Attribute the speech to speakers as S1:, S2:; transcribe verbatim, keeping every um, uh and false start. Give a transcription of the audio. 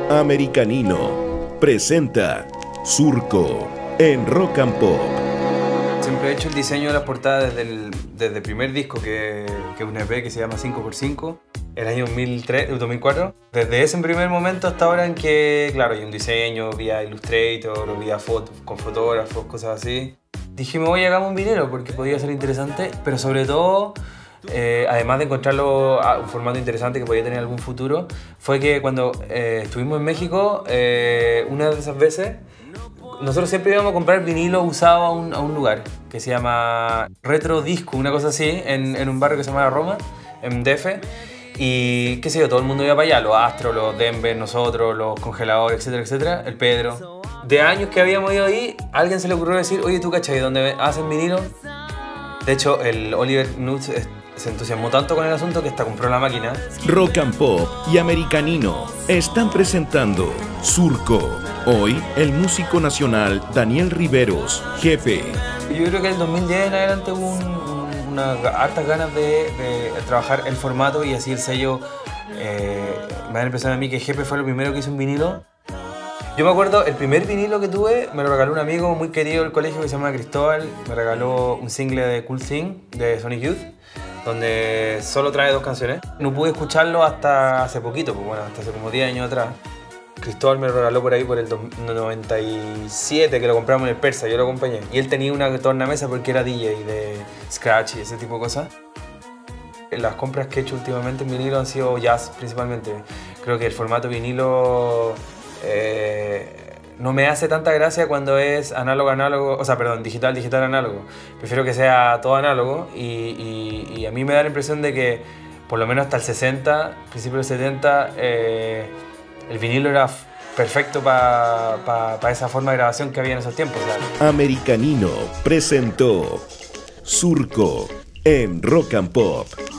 S1: Americanino presenta Surco en Rock and Pop.
S2: Siempre he hecho el diseño de las portadas desde el, desde el primer disco, que, que es un E P que se llama cinco por cinco, el año dos mil tres, dos mil cuatro. Desde ese primer momento hasta ahora en que, claro, hay un diseño vía Illustrator o vía foto, con fotógrafos, cosas así. Dije, me voy a hagamos un vinilo porque podía ser interesante, pero sobre todo, eh, además de encontrarlo a un formato interesante que podía tener algún futuro, fue que cuando eh, estuvimos en México, eh, una de esas veces, nosotros siempre íbamos a comprar vinilo usado a un, a un lugar que se llama Retro Disco, una cosa así, en, en un barrio que se llama Roma, en D F. Y qué sé yo, todo el mundo iba para allá, los Astros, los Denver, nosotros, los Congeladores, etcétera, etcétera, el Pedro. De años que habíamos ido ahí, a alguien se le ocurrió decir, oye, ¿tú cachai dónde hacen vinilo? De hecho, el Oliver Knudts se entusiasmó tanto con el asunto que hasta compró la máquina.
S1: Rock and Pop y Americanino están presentando Surco. Hoy, el músico nacional Daniel Riveros, G P.
S2: Yo creo que el dos mil diez en adelante hubo un, un, unas hartas ganas de, de trabajar el formato y así el sello. Eh, me da la impresión a mí que G P fue lo primero que hizo un vinilo. Yo me acuerdo, el primer vinilo que tuve me lo regaló un amigo muy querido del colegio que se llama Cristóbal. Me regaló un single de Cool Thing de Sonic Youth, donde solo trae dos canciones. No pude escucharlo hasta hace poquito, pues bueno, hasta hace como diez años atrás. Cristóbal me lo regaló por ahí por el noventa y siete, que lo compramos en el Persa, yo lo acompañé. Y él tenía una tornamesa porque era D J de scratch y ese tipo de cosas. Las compras que he hecho últimamente en vinilo han sido jazz principalmente. Creo que el formato vinilo eh, no me hace tanta gracia cuando es análogo análogo, o sea, perdón, digital digital análogo. Prefiero que sea todo análogo y, y, y a mí me da la impresión de que por lo menos hasta el sesenta, principios del setenta, eh, el vinilo era perfecto para pa, pa esa forma de grabación que había en esos tiempos. Claro.
S1: Americanino presentó Surco en Rock and Pop.